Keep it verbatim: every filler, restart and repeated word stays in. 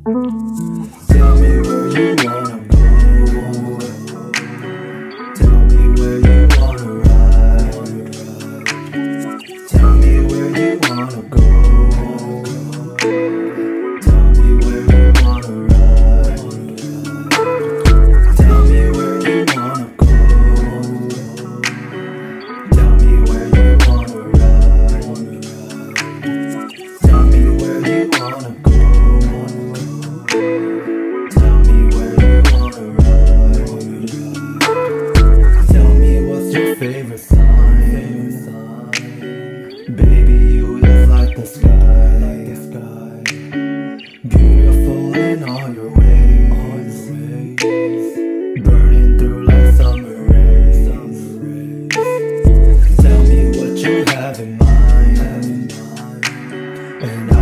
Tell me where you wanna go. Tell me where you wanna ride. Tell me where you wanna go. Tell me where you wanna ride. Tell me where you wanna go. Tell me where you wanna ride. Tell me where you wanna go. Tell me where you wanna ride. Tell me what's your favorite sign. Baby, you look like the sky. Beautiful in all your ways. Burning through like summer rays. Tell me what you have in mind, and